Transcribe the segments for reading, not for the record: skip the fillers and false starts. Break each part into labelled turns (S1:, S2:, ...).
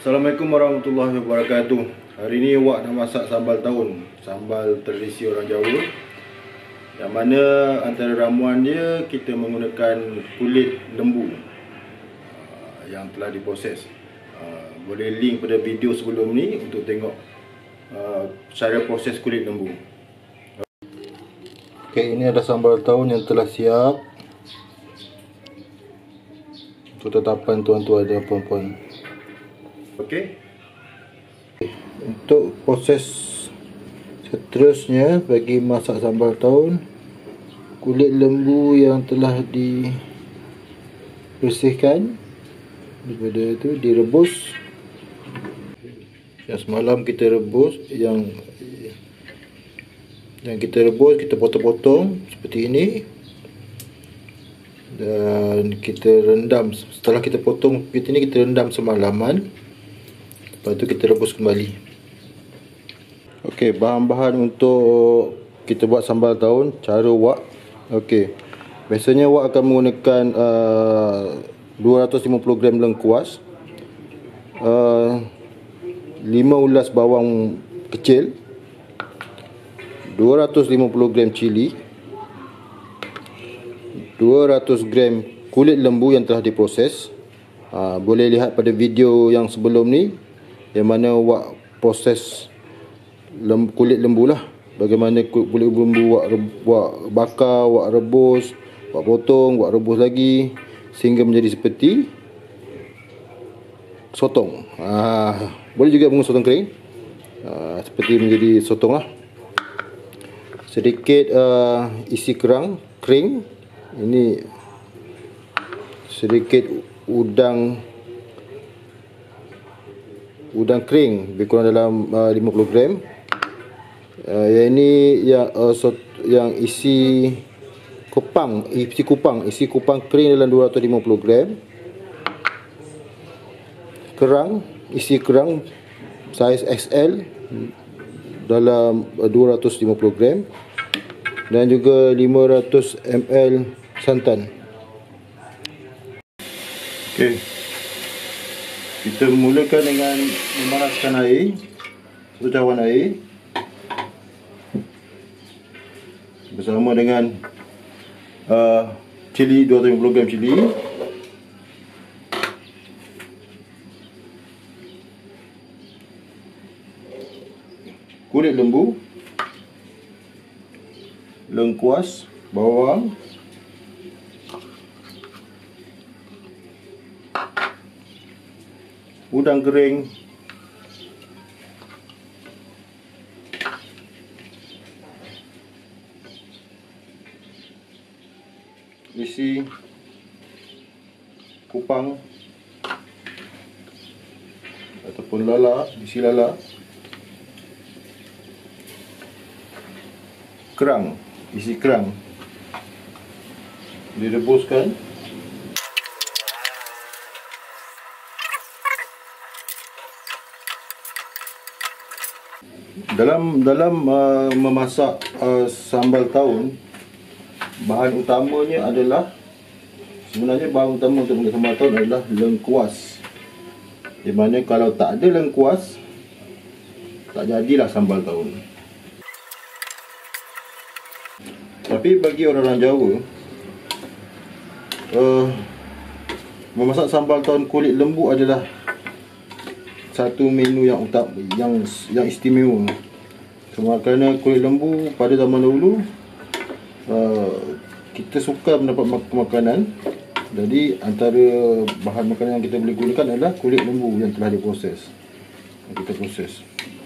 S1: Assalamualaikum warahmatullahi wabarakatuh. Hari ni Wak nak masak sambal tahun, sambal tradisi orang Jawa, yang mana antara ramuan dia kita menggunakan kulit lembu yang telah diproses. Boleh link pada video sebelum ni untuk tengok cara proses kulit lembu. Okey, ini ada sambal tahun yang telah siap untuk tetapan tuan-tuan dan puan-puan. Okey, untuk proses seterusnya bagi masak sambal tahun, kulit lembu yang telah dibersihkan daripada itu direbus. Yang semalam kita rebus, yang kita rebus kita potong-potong seperti ini, dan kita rendam. Setelah kita potong seperti ini, kita rendam semalaman. Lepas tu kita rebus kembali. Okey, bahan-bahan untuk kita buat sambal tahun cara Wak. Okey, biasanya Wak akan menggunakan 250 gram lengkuas, 5 ulas bawang kecil, 250 gram cili, 200 gram kulit lembu yang telah diproses. Boleh lihat pada video yang sebelum ni, yang mana Wak proses kulit lembu lah. Bagaimana kulit lembu Wak bakar, Wak rebus, Wak potong, Wak rebus lagi sehingga menjadi seperti sotong. Boleh juga menggunakan sotong kering, seperti menjadi sotong lah. Sedikit isi kerang kering. Ini sedikit udang kering, lebih kurang dalam 50 gram. Yang ini yang isi kupang kering dalam 250 gram. Isi kerang saiz XL dalam 250 gram, dan juga 500 ml santan. Okey, kita mulakan dengan memanaskan air, satu cawan air bersama dengan cili, 250 gram cili, kulit lembu, lengkuas, bawang, udang kering, isi kupang ataupun isi lala, isi kerang direbuskan. Dalam memasak sambal tahun, bahan utamanya adalah, sebenarnya bahan utama untuk membuat sambal tahun adalah lengkuas. Di mana kalau tak ada lengkuas, tak jadilah sambal tahun. Tapi bagi orang-orang Jawa, memasak sambal tahun kulit lembu adalah satu menu yang istimewa. Kerana kulit lembu pada zaman dahulu kita suka mendapat makanan. Jadi antara bahan makanan yang kita boleh gunakan adalah kulit lembu yang telah diproses. Kita proses.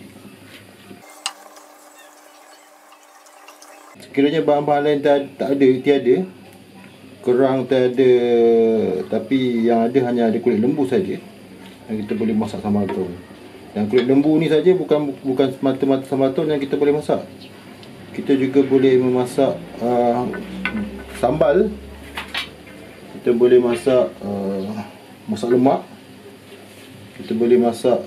S1: Sekiranya bahan-bahan lain tiada, kerang tiada, tapi yang ada hanya ada kulit lembu saja, yang kita boleh masak sambal tahun. Dan kulit lembu ni saja bukan semata-mata sambal tahun yang kita boleh masak. Kita juga boleh memasak sambal. Kita boleh masak masak lemak. Kita boleh masak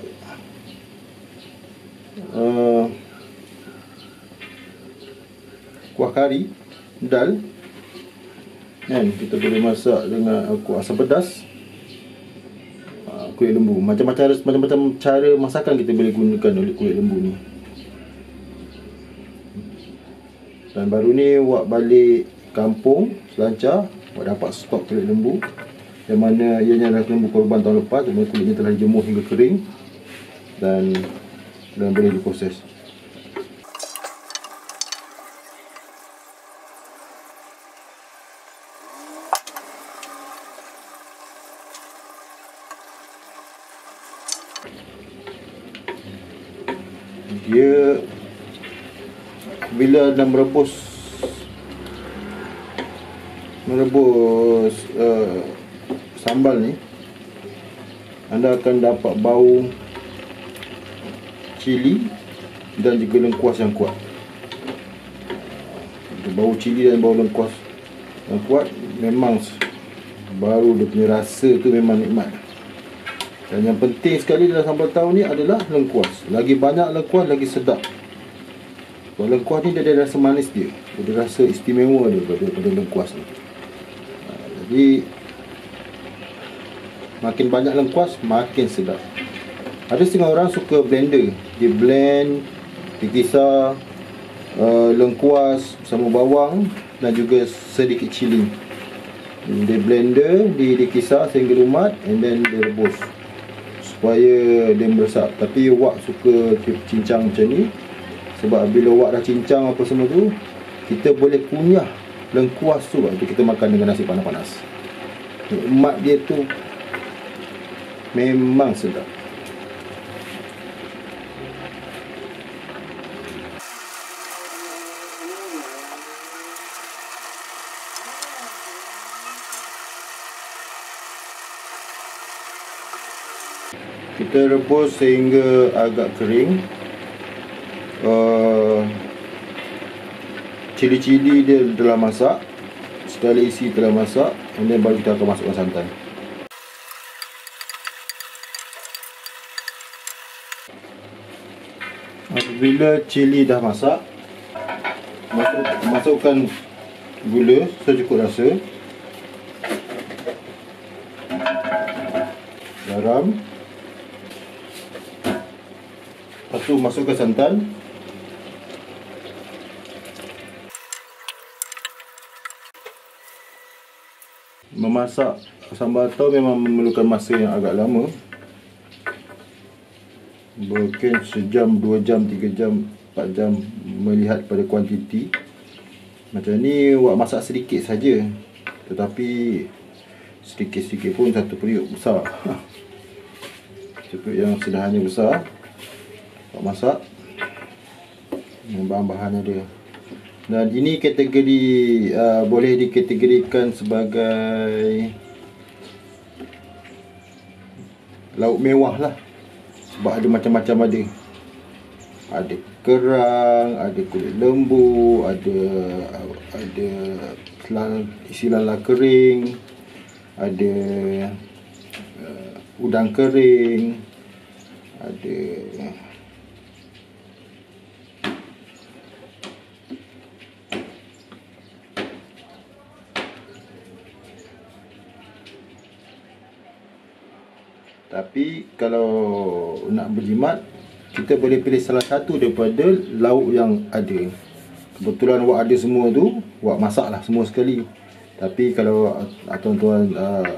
S1: kuah kari, dal. Dan kita boleh masak dengan kuah asam pedas. kulit lembu. Macam-macam cara masakan kita boleh gunakan kulit lembu ni. Dan baru ni Wak balik kampung Selancar, Wak dapat stok kulit lembu yang mana ianya adalah lembu korban tahun lepas, yang mana kulitnya telah dijemur hingga kering dan boleh diproses. Dia bila anda merebus sambal ni, anda akan dapat bau cili dan juga lengkuas yang kuat. Bau cili dan bau lengkuas yang kuat memang baru dia punya rasa tu memang nikmat. Dan yang penting sekali dalam sambal tahu ni adalah lengkuas. Lagi banyak lengkuas, lagi sedap. Kalau lengkuas ni dia ada rasa manis dia. Ada rasa istimewa dia pada lengkuas ni. Jadi makin banyak lengkuas, makin sedap. Ada setengah orang suka blender. Dia blend, dikisar lengkuas bersama bawang dan juga sedikit cili. Dia blender, dikisar sehingga lumat, and then dia rebus supaya dia meresap. Tapi Wak suka cincang macam ni, sebab bila Wak dah cincang apa semua tu, kita boleh kunyah lengkuas tu waktu kita makan dengan nasi panas-panas. Nikmat dia tu memang sedap. Kita rebus sehingga agak kering. Cili-cili dia telah masak, segala isi telah masak, and then baru kita akan masukkan santan. Apabila cili dah masak, masukkan gula secukup rasa, garam, lepas tu masukkan santan. Memasak sambal tahu memang memerlukan masa yang agak lama. Mungkin sejam, 2 jam, 3 jam, 4 jam melihat pada kuantiti. Macam ni Wak masak sedikit saja, tetapi sedikit-sedikit pun satu periuk besar. Periuk yang sederhana besar Wak masak dengan bahan-bahannya dia. Dan ini kategori boleh dikategorikan sebagai lauk mewah lah, sebab ada macam-macam. Ada kerang, ada kulit lembu, ada isi lala kering, ada udang kering, ada tapi kalau nak berjimat, kita boleh pilih salah satu daripada lauk yang ada. Kebetulan Wak ada semua tu, Wak masak lah semua sekali. Tapi kalau tuan-tuan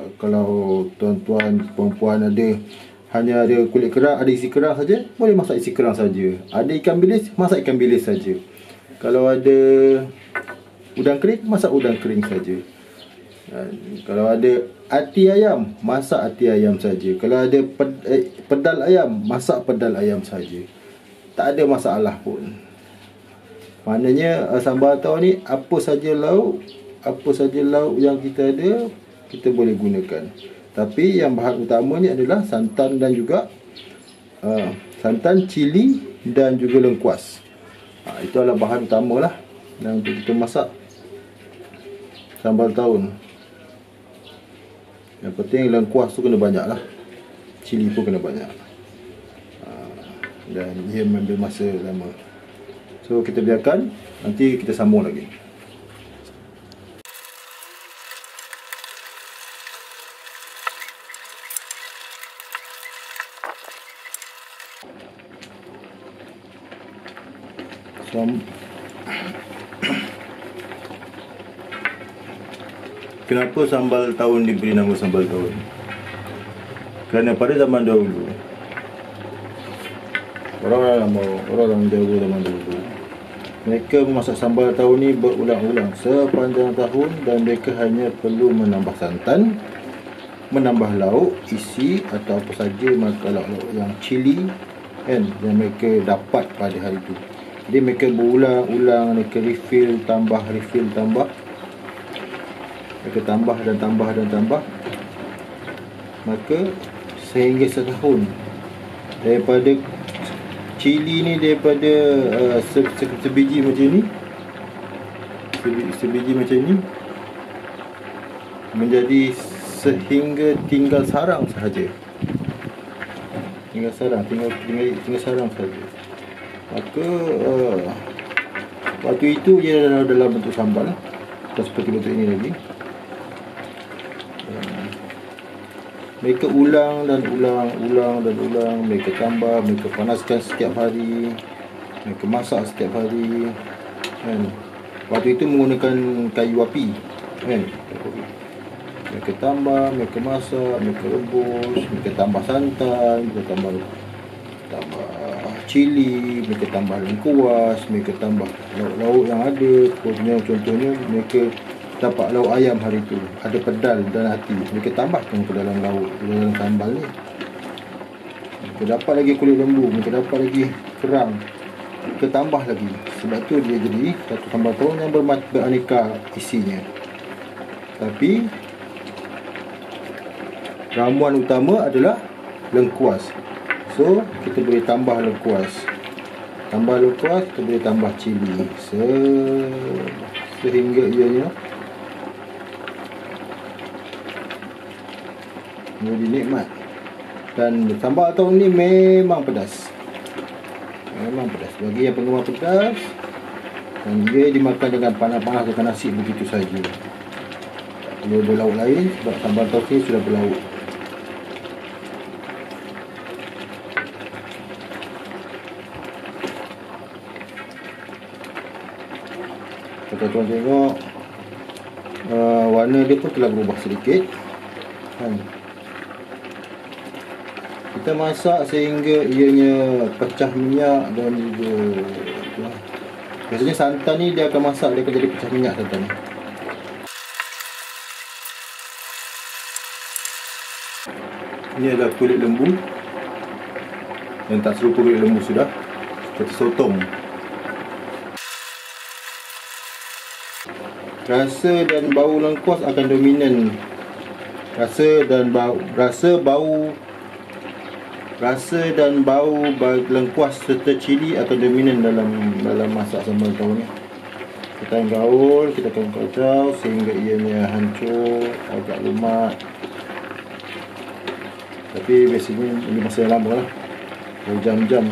S1: puan-puan hanya ada kulit kerang, ada isi kerang saja, boleh masak isi kerang saja. Ada ikan bilis, masak ikan bilis saja. Kalau ada udang kering, masak udang kering saja. Kalau ada ati ayam, masak ati ayam saja. Kalau ada pedal ayam, masak pedal ayam saja. Tak ada masalah pun. Maknanya sambal tahu ni apa saja lauk yang kita ada, kita boleh gunakan. Tapi yang bahan utamanya adalah santan dan juga santan, cili dan juga lengkuas. Itu adalah bahan utama lah yang untuk kita masak sambal tahu. Yang penting lengkuas tu kena banyak lah, cili pun kena banyak, dan dia mengambil masa lama. So kita biarkan, nanti kita sambung lagi. Kenapa sambal tahun diberi nama sambal tahun? Kerana pada zaman dahulu, orang Jawa zaman dahulu, mereka memasak sambal tahun ni berulang-ulang sepanjang tahun, dan mereka hanya perlu menambah santan, menambah lauk, isi atau apa saja lauk-lauk yang cili kan, yang mereka dapat pada hari itu. Jadi mereka berulang-ulang, mereka refill, tambah, mereka tambah dan tambah, maka sehingga setahun. Daripada cili ni, daripada sebiji macam ni, sebiji macam ni, menjadi sehingga tinggal sarang sahaja. Tinggal sarang sahaja. Maka waktu itu ia dalam bentuk sambal, tak seperti bentuk ini lagi. Mereka ulang dan ulang. Mereka tambah, mereka panaskan setiap hari, mereka masak setiap hari kan. Waktu itu menggunakan kayu api kan. Mereka tambah, mereka masak, mereka rebus, mereka tambah santan, mereka tambah cili, mereka tambah lengkuas, mereka tambah lauk-lauk yang ada. Contohnya mereka dapat lauk ayam hari itu, ada pedal dan hati, mereka tambahkan ke dalam lauk, ke dalam sambal ni. Mereka dapat lagi kulit lembu, mereka dapat lagi kerang, mereka tambah lagi. Sebab tu dia jadi satu sambal tahun yang beraneka isinya. Tapi ramuan utama adalah lengkuas. So kita boleh tambah lengkuas, kita boleh tambah cili sehingga ianya menjadi nikmat. Dan sambal tahun ni memang pedas. Bagi yang penggemar pedas, dan dia dimakan dengan panas-panas dengan nasi begitu saja. Tak perlu ada lauk lain, sebab sambal tahun ni sudah berlauk. Kalau tuan tengok, warna dia pun telah berubah sedikit kan. Kita masak sehingga ianya pecah minyak, dan juga biasanya santan ni dia akan masak, dia akan jadi pecah minyak santan ni. Ini adalah kulit lembu yang tak serupa kulit lembu sudah, seperti sotong. Rasa dan bau lengkuas akan dominan. Rasa dan bau lengkuas serta cili akan dominan dalam masak sambal tahun ni. Kita akan gaul, kita akan kacau sehingga ianya hancur, agak lumat. Tapi biasanya ini masa yang lama lah, berjam-jam.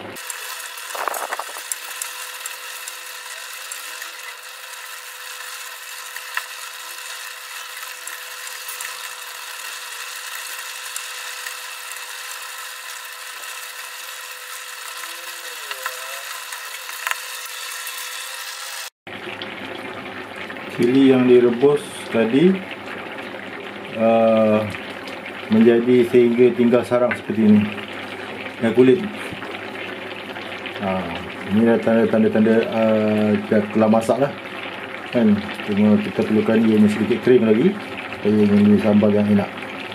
S1: Cili yang direbus tadi menjadi sehingga tinggal sarang seperti ini dan kulit. Ini dah tanda-tanda dah telah masak lah kan. Cuma kita perlukan ianya sedikit kering lagi supaya ini sambal yang enak.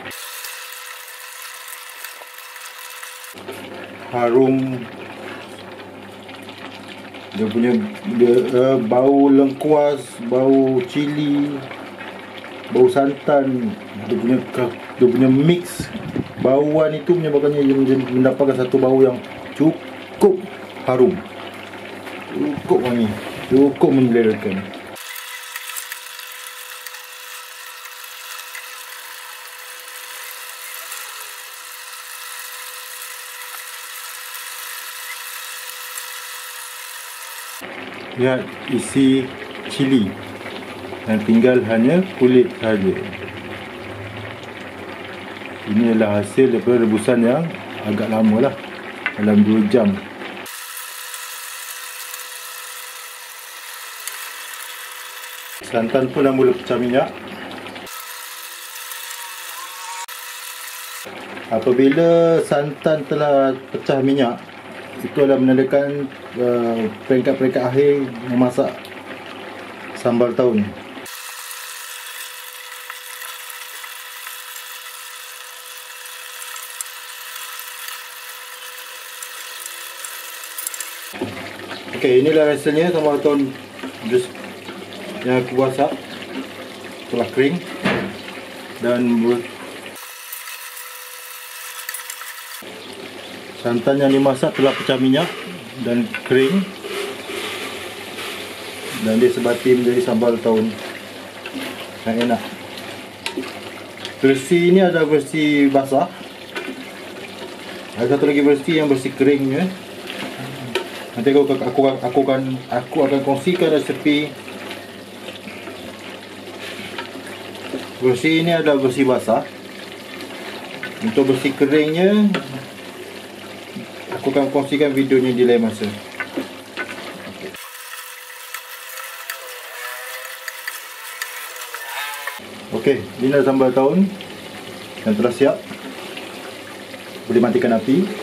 S1: Harum dia punya bau lengkuas, bau cili, bau santan, dia punya mix bauan itu menyebabkannya mendapatkan satu bau yang cukup harum, cukup wangi, cukup menjelerakan. Lihat isi cili dan tinggal hanya kulit saja. Ini adalah hasil daripada rebusan yang agak lama lah, dalam 2 jam. Santan pun dah mula pecah minyak. Apabila santan telah pecah minyak, itu adalah menandakan peringkat-peringkat akhir memasak sambal taun. Okey, inilah hasilnya sambal taun yang aku masak telah kering dan santan yang dimasak telah pecah minyak dan kering, dan dia sebati menjadi sambal taun yang enak. Versi ini ada versi basah, ada satu lagi versi yang versi keringnya. Nanti aku akan kongsikan resepi. Versi ini adalah versi basah. Untuk versi keringnya, aku akan kongsikan videonya di lain masa. Okey, ini adalah sambal taun yang telah siap. Boleh matikan api.